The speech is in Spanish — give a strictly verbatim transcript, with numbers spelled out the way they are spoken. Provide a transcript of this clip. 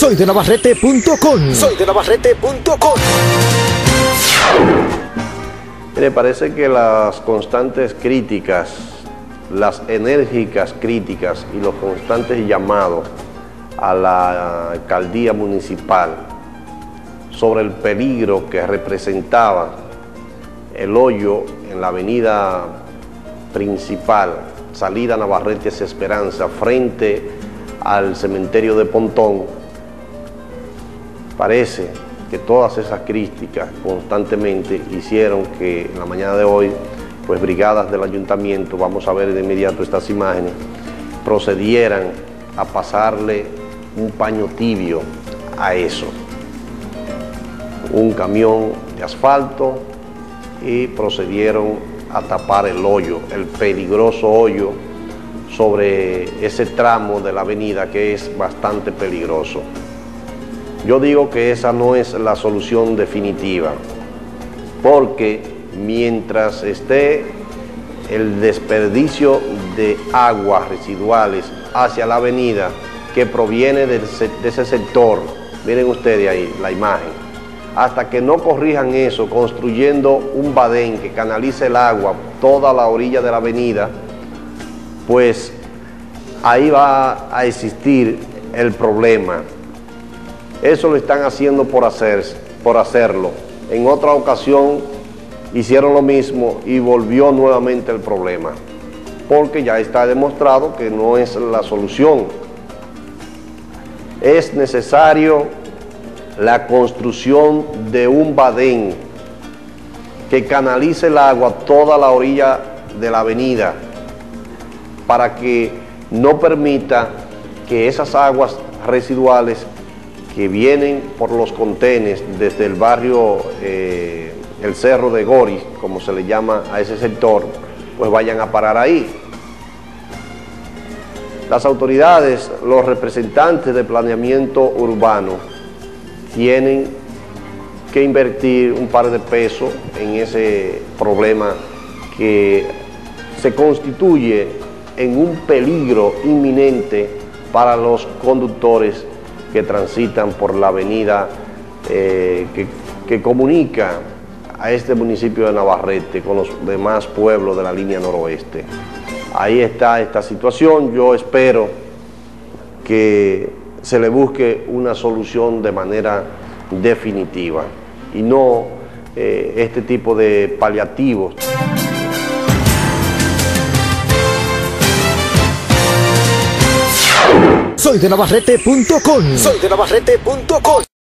Soy de Navarrete punto com. Soy de Navarrete punto com. Me parece que las constantes críticas, las enérgicas críticas y los constantes llamados a la alcaldía municipal sobre el peligro que representaba el hoyo en la avenida principal, salida Navarrete hacia Esperanza, frente al cementerio de Pontón, parece que todas esas críticas constantemente hicieron que en la mañana de hoy, pues brigadas del ayuntamiento, vamos a ver de inmediato estas imágenes, procedieran a pasarle un paño tibio a eso. Un camión de asfalto y procedieron a tapar el hoyo, el peligroso hoyo sobre ese tramo de la avenida que es bastante peligroso. Yo digo que esa no es la solución definitiva, porque mientras esté el desperdicio de aguas residuales hacia la avenida que proviene de ese sector, miren ustedes ahí la imagen, hasta que no corrijan eso, construyendo un badén que canalice el agua toda la orilla de la avenida, pues ahí va a existir el problema. Eso lo están haciendo por, hacer, por hacerlo. En otra ocasión hicieron lo mismo y volvió nuevamente el problema, porque ya está demostrado que no es la solución. Es necesario la construcción de un badén que canalice el agua toda la orilla de la avenida para que no permita que esas aguas residuales que vienen por los contenes desde el barrio, eh, el Cerro de Goris, como se le llama a ese sector, pues vayan a parar ahí. Las autoridades, los representantes de planeamiento urbano, tienen que invertir un par de pesos en ese problema que se constituye en un peligro inminente para los conductores que transitan por la avenida eh, que, que comunica a este municipio de Navarrete con los demás pueblos de la línea noroeste. Ahí está esta situación. Yo espero que se le busque una solución de manera definitiva y no eh, este tipo de paliativos. Soy de Navarrete punto com. Soy de Navarrete punto com.